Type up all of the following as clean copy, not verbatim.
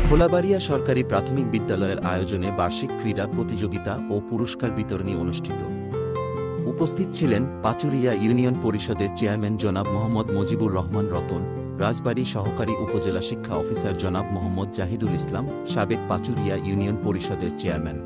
খোলাবাড়িয়া সরকারি প্রাথমিক বিদ্যালয়ের আয়োজনে বার্ষিক ক্রীড়া প্রতিযোগিতা ও পুরস্কার বিতরণী অনুষ্ঠিত। উপস্থিত ছিলেন পাচুরিয়া ইউনিয়ন পরিষদের চেয়ারম্যান জনাব মোহাম্মদ মুজিবুর রহমান রতন, রাজবাড়ী সহকারী উপজেলা শিক্ষা অফিসার জনাব মোহাম্মদ জাহিদুল ইসলাম, সাবেক পাচুরিয়া ইউনিয়ন পরিষদের চেয়ারম্যান।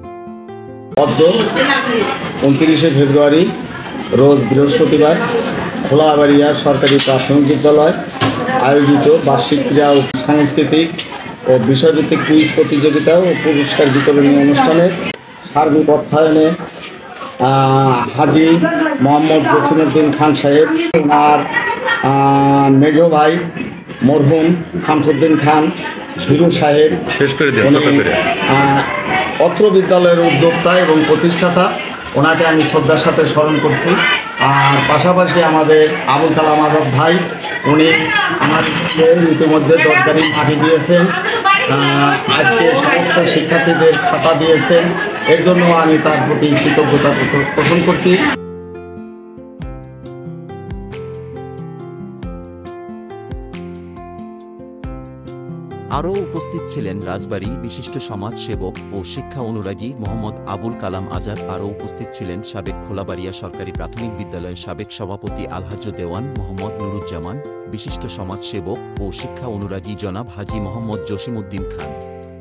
29 ফেব্রুয়ারি রোজ বৃহস্পতিবার খোলাবাড়িয়া সরকারি প্রাথমিক বিদ্যালয় আয়োজিত বার্ষিক ক্রীড়া ও সাংস্কৃতিক ও বিষয়ভিত্তিক কুইজ প্রতিযোগিতা ও পুরস্কার বিতরণী অনুষ্ঠানের সার্বিক অর্থায়নে হাজী মোহাম্মদ জসিমউদ্দিন খান সাহেব, ওনার মেজ ভাই মরহুম শামসুদ্দিন খান হিরু সাহেব অত্র বিদ্যালয়ের উদ্যোক্তা এবং প্রতিষ্ঠাতা, ওনাকে আমি শ্রদ্ধার সাথে স্মরণ করছি। আর পাশাপাশি আমাদের আবুল কালাম আজাদ ভাই, উনি আমাদেরকে ইতিমধ্যে 10 গাড়ি মাটি দিয়েছেন, আজকে সমস্ত শিক্ষার্থীদের খাতা দিয়েছেন, এর জন্য আমি তার প্রতি কৃতজ্ঞতা পোষণ করছি। আরও উপস্থিত ছিলেন রাজবাড়ী বিশিষ্ট সমাজসেবক ও শিক্ষা অনুরাগী মোহাম্মদ আবুল কালাম আজাদ। আরও উপস্থিত ছিলেন সাবেক খোলাবাড়িয়া সরকারি প্রাথমিক বিদ্যালয়ের সাবেক সভাপতি আলহাজ্জ দেওয়ান মোহাম্মদ নুরুজ্জামান, বিশিষ্ট সমাজসেবক ও শিক্ষা অনুরাগী জনাব হাজী মোহাম্মদ জসিমউদ্দিন খান।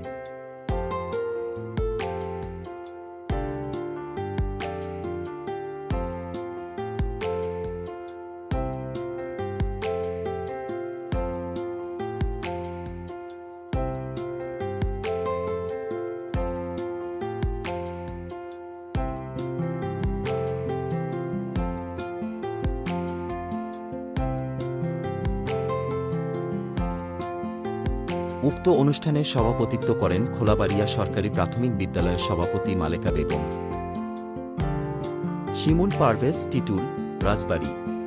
উক্ত অনুষ্ঠানে সভাপতিত্ব করেন খোলাবাড়িয়া সরকারি প্রাথমিক বিদ্যালয়ের সভাপতি মালেকা বেগম। শিমুল পারভেজ টিটুল, রাজবাড়ী।